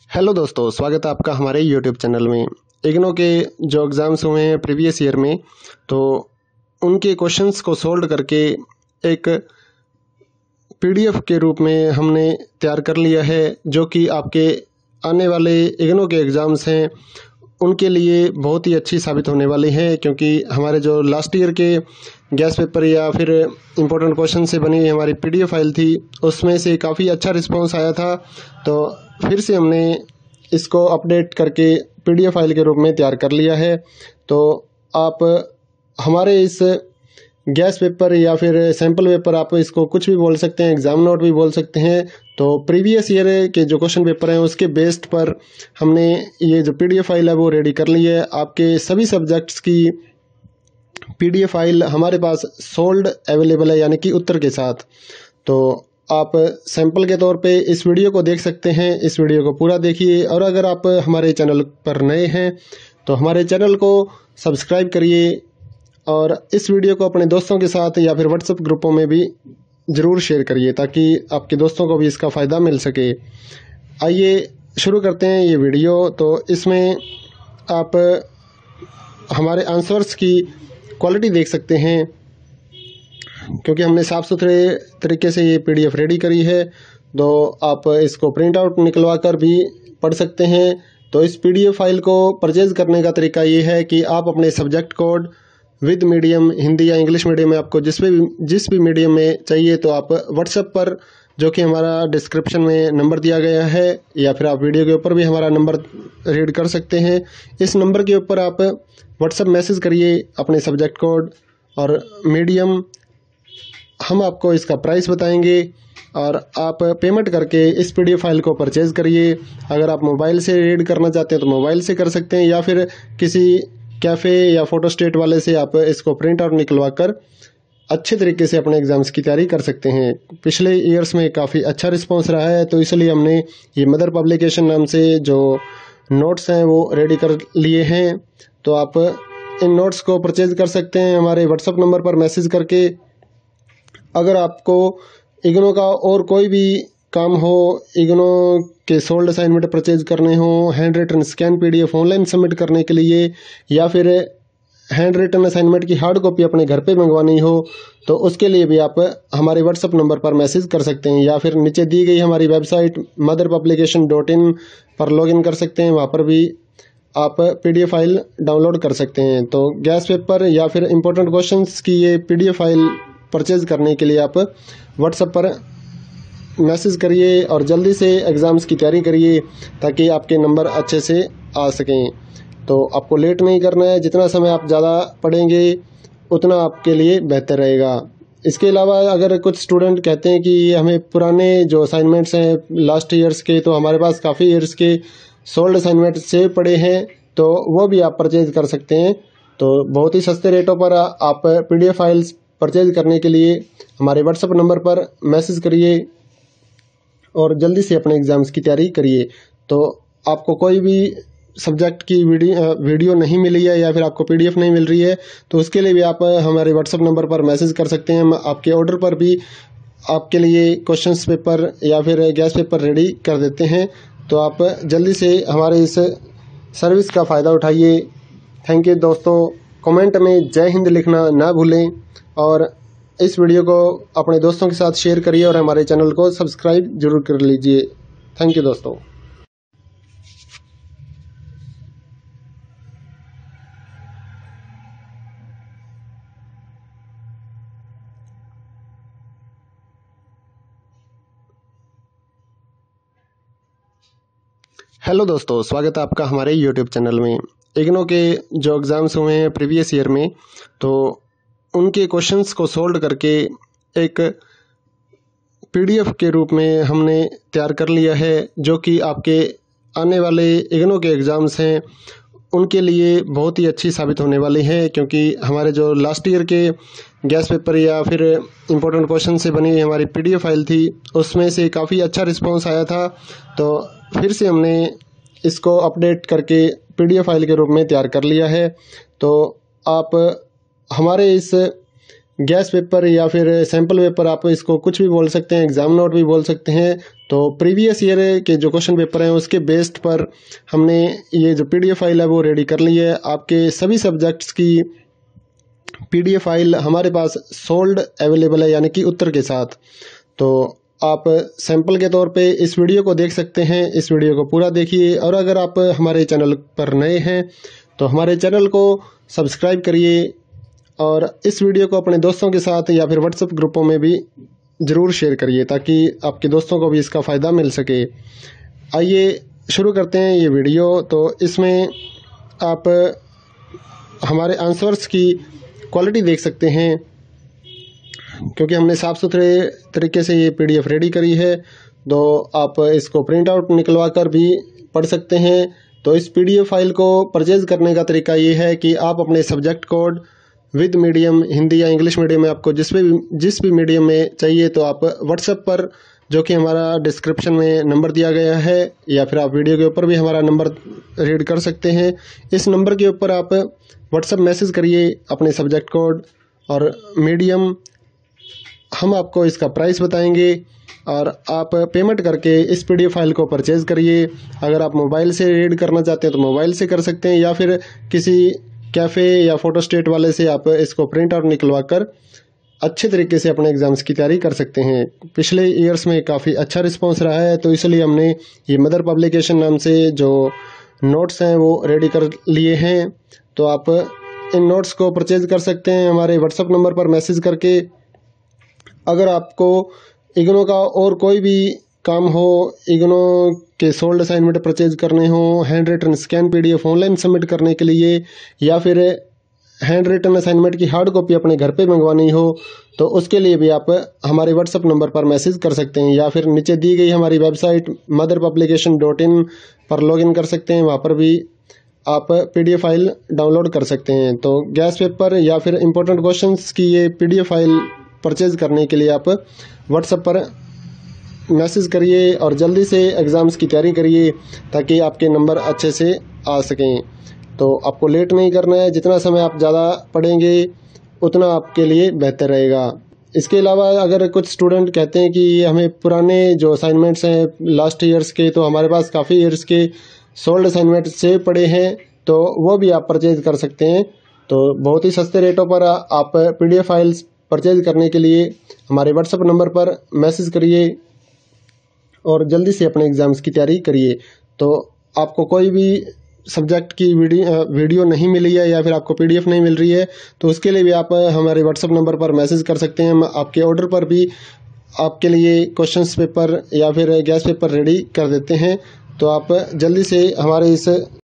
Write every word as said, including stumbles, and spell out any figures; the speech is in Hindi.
हेलो दोस्तों, स्वागत है आपका हमारे यूट्यूब चैनल में। इग्नो के जो एग्ज़ाम्स हुए हैं प्रीवियस ईयर में, तो उनके क्वेश्चंस को सोल्व करके एक पीडीएफ के रूप में हमने तैयार कर लिया है, जो कि आपके आने वाले इग्नो के एग्ज़ाम्स हैं उनके लिए बहुत ही अच्छी साबित होने वाली है। क्योंकि हमारे जो लास्ट ईयर के गैस पेपर या फिर इम्पोर्टेंट क्वेश्चन से बनी हुई हमारी पीडीएफ फाइल थी, उसमें से काफ़ी अच्छा रिस्पांस आया था। तो फिर से हमने इसको अपडेट करके पीडीएफ फाइल के रूप में तैयार कर लिया है। तो आप हमारे इस गैस पेपर या फिर सैम्पल पेपर, आप इसको कुछ भी बोल सकते हैं, एग्ज़ाम नोट भी बोल सकते हैं। तो प्रीवियस ईयर के जो क्वेश्चन पेपर हैं उसके बेस्ड पर हमने ये जो पीडीएफ फाइल है वो रेडी कर ली है। आपके सभी सब्जेक्ट्स की पीडीएफ फाइल हमारे पास सोल्ड अवेलेबल है, यानी कि उत्तर के साथ। तो आप सैंपल के तौर पे इस वीडियो को देख सकते हैं। इस वीडियो को पूरा देखिए, और अगर आप हमारे चैनल पर नए हैं तो हमारे चैनल को सब्सक्राइब करिए और इस वीडियो को अपने दोस्तों के साथ या फिर व्हाट्सएप ग्रुपों में भी ज़रूर शेयर करिए, ताकि आपके दोस्तों को भी इसका फ़ायदा मिल सके। आइए शुरू करते हैं ये वीडियो। तो इसमें आप हमारे आंसर्स की क्वालिटी देख सकते हैं, क्योंकि हमने साफ़ सुथरे तरीके से ये पीडीएफ रेडी करी है। तो आप इसको प्रिंट आउट निकलवा कर भी पढ़ सकते हैं। तो इस पीडीएफ फाइल को परचेज़ करने का तरीका ये है कि आप अपने subject code with medium, Hindi या इंग्लिश मीडियम में, आपको जिस भी जिस भी मीडियम में चाहिए, तो आप व्हाट्सएप पर, जो कि हमारा डिस्क्रिप्शन में नंबर दिया गया है, या फिर आप वीडियो के ऊपर भी हमारा नंबर रीड कर सकते हैं। इस नंबर के ऊपर आप व्हाट्सएप मैसेज करिए अपने सब्जेक्ट कोड और मीडियम। हम आपको इसका प्राइस बताएंगे और आप पेमेंट करके इस पीडीएफ फाइल को परचेज़ करिए। अगर आप मोबाइल से रीड करना चाहते हैं तो मोबाइल से कर सकते हैं, या फिर किसी कैफ़े या फोटोस्टेट वाले से आप इसको प्रिंट आउट निकलवा कर अच्छे तरीके से अपने एग्ज़ाम्स की तैयारी कर सकते हैं। पिछले ईयर्स में काफ़ी अच्छा रिस्पांस रहा है, तो इसलिए हमने ये मदर पब्लिकेशन नाम से जो नोट्स हैं वो रेडी कर लिए हैं। तो आप इन नोट्स को परचेज़ कर सकते हैं हमारे व्हाट्सएप नंबर पर मैसेज करके। अगर आपको इग्नो का और कोई भी काम हो, इग्नो के सोल्ड असाइनमेंट परचेज करने हो, hand written scan PDF online submit करने के लिए, या फिर हैंड रिटन असाइनमेंट की हार्ड कॉपी अपने घर पे मंगवानी हो, तो उसके लिए भी आप हमारे व्हाट्सएप नंबर पर मैसेज कर सकते हैं, या फिर नीचे दी गई हमारी website mother publication dot in पर लॉगिन कर सकते हैं। वहाँ पर भी आप पीडीएफ फाइल डाउनलोड कर सकते हैं। तो गैस पेपर या फिर इम्पोर्टेंट क्वेश्चंस की ये पीडीएफ फाइल परचेज करने के लिए आप व्हाट्सएप पर मैसेज करिए और जल्दी से एग्ज़ाम्स की तैयारी करिए, ताकि आपके नंबर अच्छे से आ सकें। तो आपको लेट नहीं करना है, जितना समय आप ज़्यादा पढ़ेंगे उतना आपके लिए बेहतर रहेगा। इसके अलावा अगर कुछ स्टूडेंट कहते हैं कि हमें पुराने जो असाइनमेंट्स हैं लास्ट ईयर्स के, तो हमारे पास काफ़ी ईयर्स के सोल्ड असाइनमेंट सेव पड़े हैं, तो वो भी आप परचेज कर सकते हैं। तो बहुत ही सस्ते रेटों पर आप पीडीएफ फाइल्स परचेज करने के लिए हमारे व्हाट्सएप नंबर पर मैसेज करिए और जल्दी से अपने एग्ज़ाम्स की तैयारी करिए। तो आपको कोई भी सब्जेक्ट की वीडियो वीडियो नहीं मिली है, या फिर आपको पीडीएफ नहीं मिल रही है, तो उसके लिए भी आप हमारे व्हाट्सएप नंबर पर मैसेज कर सकते हैं। हम आपके ऑर्डर पर भी आपके लिए क्वेश्चंस पेपर या फिर गैस पेपर रेडी कर देते हैं। तो आप जल्दी से हमारे इस सर्विस का फ़ायदा उठाइए। थैंक यू दोस्तों। कमेंट में जय हिंद लिखना ना भूलें, और इस वीडियो को अपने दोस्तों के साथ शेयर करिए और हमारे चैनल को सब्सक्राइब जरूर कर लीजिए। थैंक यू दोस्तों। हेलो दोस्तों, स्वागत है आपका हमारे यूट्यूब चैनल में। इग्नो के जो एग्ज़ाम्स हुए हैं प्रीवियस ईयर में, तो उनके क्वेश्चंस को सोल्व करके एक पीडीएफ के रूप में हमने तैयार कर लिया है, जो कि आपके आने वाले इग्नो के एग्ज़ाम्स हैं उनके लिए बहुत ही अच्छी साबित होने वाली है। क्योंकि हमारे जो लास्ट ईयर के गैस पेपर या फिर इम्पोर्टेंट क्वेश्चन से बनी हुई हमारी पीडीएफ फाइल थी, उसमें से काफ़ी अच्छा रिस्पांस आया था। तो फिर से हमने इसको अपडेट करके पीडीएफ फाइल के रूप में तैयार कर लिया है। तो आप हमारे इस गैस पेपर या फिर सैम्पल पेपर, आप इसको कुछ भी बोल सकते हैं, एग्ज़ाम नोट भी बोल सकते हैं। तो प्रीवियस ईयर के जो क्वेश्चन पेपर हैं उसके बेस्ड पर हमने ये जो पीडीएफ फाइल है वो रेडी कर ली है। आपके सभी सब्जेक्ट्स की पीडीएफ फाइल हमारे पास सोल्ड अवेलेबल है, यानी कि उत्तर के साथ। तो आप सैंपल के तौर पे इस वीडियो को देख सकते हैं, इस वीडियो को पूरा देखिए। और अगर आप हमारे चैनल पर नए हैं तो हमारे चैनल को सब्सक्राइब करिए और इस वीडियो को अपने दोस्तों के साथ या फिर व्हाट्सएप ग्रुपों में भी ज़रूर शेयर करिए ताकि आपके दोस्तों को भी इसका फ़ायदा मिल सके। आइए शुरू करते हैं ये वीडियो। तो इसमें आप हमारे आंसर्स की क्वालिटी देख सकते हैं, क्योंकि हमने साफ़ सुथरे तरीके से ये पीडीएफ रेडी करी है। तो आप इसको प्रिंट आउट निकलवा कर भी पढ़ सकते हैं। तो इस पीडीएफ फाइल को परचेज़ करने का तरीका ये है कि आप अपने subject code with medium, Hindi या इंग्लिश मीडियम में, आपको जिस भी जिस भी मीडियम में चाहिए तो आप व्हाट्सएप पर, जो कि हमारा डिस्क्रिप्शन में नंबर दिया गया है, या फिर आप वीडियो के ऊपर भी हमारा नंबर रीड कर सकते हैं। इस नंबर के ऊपर आप व्हाट्सएप मैसेज करिए अपने सब्जेक्ट कोड और मीडियम, हम आपको इसका प्राइस बताएंगे और आप पेमेंट करके इस पीडीएफ फाइल को परचेज़ करिए। अगर आप मोबाइल से रीड करना चाहते हैं तो मोबाइल से कर सकते हैं, या फिर किसी कैफ़े या फ़ोटोस्टेट वाले से आप इसको प्रिंट आउट निकलवा कर अच्छे तरीके से अपने एग्ज़ाम्स की तैयारी कर सकते हैं। पिछले ईयर्स में काफ़ी अच्छा रिस्पांस रहा है, तो इसलिए हमने ये मदर पब्लिकेशन नाम से जो नोट्स हैं वो रेडी कर लिए हैं। तो आप इन नोट्स को परचेज़ कर सकते हैं हमारे व्हाट्सएप नंबर पर मैसेज करके। अगर आपको इग्नो का और कोई भी काम हो, इग्नो के सोल्ड असाइनमेंट परचेज करने हो, hand written scan PDF online submit करने के लिए, या फिर हैंड रिटन असाइनमेंट की हार्ड कॉपी अपने घर पे मंगवानी हो, तो उसके लिए भी आप हमारे व्हाट्सएप नंबर पर मैसेज कर सकते हैं, या फिर नीचे दी गई हमारी website mother publication dot in पर लॉगिन कर सकते हैं। वहाँ पर भी आप पीडीएफ फाइल डाउनलोड कर सकते हैं। तो गैस पेपर या फिर इम्पोर्टेंट क्वेश्चंस की ये पीडीएफ फाइल परचेज करने के लिए आप व्हाट्सएप पर मैसेज करिए और जल्दी से एग्ज़ाम्स की तैयारी करिए ताकि आपके नंबर अच्छे से आ सकें। तो आपको लेट नहीं करना है, जितना समय आप ज़्यादा पढ़ेंगे उतना आपके लिए बेहतर रहेगा। इसके अलावा अगर कुछ स्टूडेंट कहते हैं कि हमें पुराने जो असाइनमेंट्स हैं लास्ट ईयर्स के, तो हमारे पास काफ़ी ईयर्स के सोल्ड असाइनमेंट से पड़े हैं, तो वो भी आप परचेज कर सकते हैं। तो बहुत ही सस्ते रेटों पर आप पीडीएफ फाइल्स परचेज करने के लिए हमारे व्हाट्सएप नंबर पर मैसेज करिए और जल्दी से अपने एग्ज़ाम्स की तैयारी करिए। तो आपको कोई भी सब्जेक्ट की वीडियो वीडियो नहीं मिली है या फिर आपको पीडीएफ नहीं मिल रही है, तो उसके लिए भी आप हमारे व्हाट्सएप नंबर पर मैसेज कर सकते हैं। हम आपके ऑर्डर पर भी आपके लिए क्वेश्चंस पेपर या फिर गैस पेपर रेडी कर देते हैं। तो आप जल्दी से हमारे इस